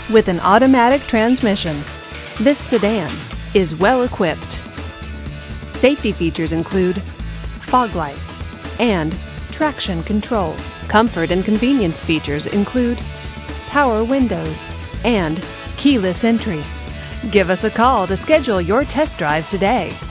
with an automatic transmission. This sedan is well equipped. Safety features include fog lights and traction control. Comfort and convenience features include power windows and keyless entry. Give us a call to schedule your test drive today.